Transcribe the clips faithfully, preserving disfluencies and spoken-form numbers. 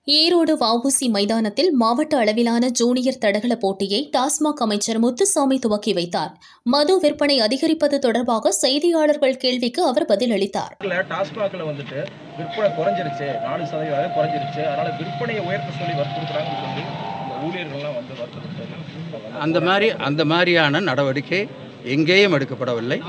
ஈரோடு வஉசி மைதானத்தில் மாவட்ட அளவிலான ஜூனியர் தடகள போட்டியை டாஸ்மாக் அமைச்சர் முத்துசாமி துவக்கி வைத்தார். மது விற்பனை அதிகரிப்பது தொடர்பாக செய்தியாளர்கள் கேள்விக்கு அவர் பதிலளித்தார். டாஸ்மாக்ல வந்துட்டு விற்பனை குறைஞ்சிருச்சு, நாலு சதவீதம் குறைஞ்சிருச்சு, அதனால விற்பனையை உயர்த்த சொல்லி வற்புறுத்துறாங்கன்னு சொல்லி ஊழியர்கள்லாம் வந்து வற்புறுத்துறாங்க. அந்த மாதிரி அந்த மாதிரியான நடவடிக்கை எங்கேயும் எடுக்கப்படவில்லை.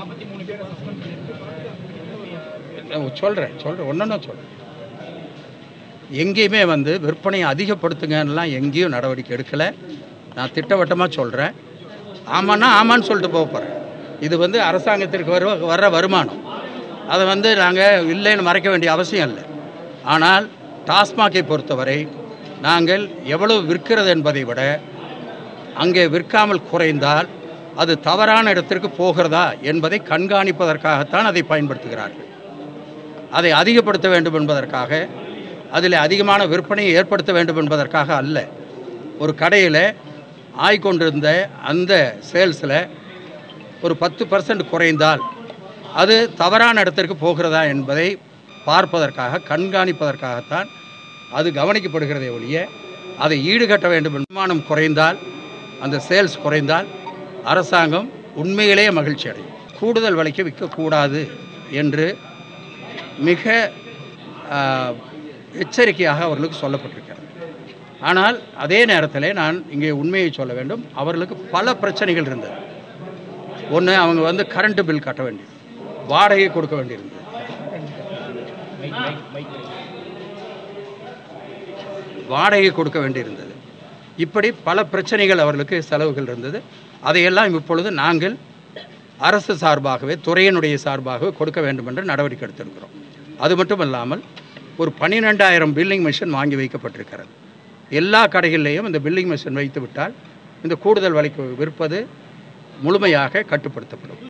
சொல்றேன் சொல்றேன் ஒன்னொன்னா சொல்றேன். எங்கேயுமே வந்து விற்பனையை அதிகப்படுத்துங்கலாம் எங்கேயும் நடவடிக்கை எடுக்கலை. நான் திட்டவட்டமாக சொல்கிறேன். ஆமான்னா ஆமான்னு சொல்லிட்டு போக போகிறேன். இது வந்து அரசாங்கத்திற்கு வர வர்ற வருமானம். அதை வந்து நாங்கள் இல்லைன்னு மறைக்க வேண்டிய அவசியம் இல்லை. ஆனால் டாஸ்மாகை பொறுத்தவரை நாங்கள் எவ்வளவு விற்கிறது என்பதை விட அங்கே விற்காமல் குறைந்தால் அது தவறான இடத்திற்கு போகிறதா என்பதை கண்காணிப்பதற்காகத்தான் அதை பயன்படுத்துகிறார்கள். அதை அதிகப்படுத்த வேண்டும் என்பதற்காக, அதில் அதிகமான விற்பனையை ஏற்படுத்த வேண்டும் என்பதற்காக அல்ல. ஒரு கடையில் ஆய்கொண்டிருந்த அந்த சேல்ஸில் ஒரு பத்து பர்சன்ட் குறைந்தால் அது தவறான இடத்திற்கு போகிறதா என்பதை பார்ப்பதற்காக, கண்காணிப்பதற்காகத்தான் அது கவனிக்கப்படுகிறதே ஒழிய அதை ஈடுகட்ட வேண்டும். வருமானம் குறைந்தால், அந்த சேல்ஸ் குறைந்தால் அரசாங்கம் உண்மையிலேயே மகிழ்ச்சி அடையும். கூடுதல் விலைக்கு விற்கக்கூடாது என்று மிக எச்சரிக்கையாக அவர்களுக்கு சொல்லப்பட்டிருக்கிறது. ஆனால் அதே நேரத்தில் நான் இங்கே உண்மையை சொல்ல வேண்டும். அவர்களுக்கு பல பிரச்சனைகள் இருந்தது. ஒன்று, அவங்க வந்து கரண்ட் பில் கட்ட வேண்டியது, வாடகை கொடுக்க வேண்டியிருந்தது, வாடகை கொடுக்க வேண்டியிருந்தது. இப்படி பல பிரச்சனைகள் அவர்களுக்கு செலவுகள் இருந்தது. அதையெல்லாம் இப்பொழுது நாங்கள் அரசு சார்பாகவே, துறையினுடைய சார்பாகவே கொடுக்க வேண்டும் என்று நடவடிக்கை எடுத்திருக்கிறோம். அது மட்டும் இல்லாமல் ஒரு பன்னிரெண்டாயிரம் பில்லிங் மிஷின் வாங்கி வைக்கப்பட்டிருக்கிறது. எல்லா கடைகளிலேயும் இந்த பில்லிங் மிஷின் வைத்து விட்டால் இந்த கூடுதல் விலைக்கு விற்பது முழுமையாக கட்டுப்படுத்தப்படும்.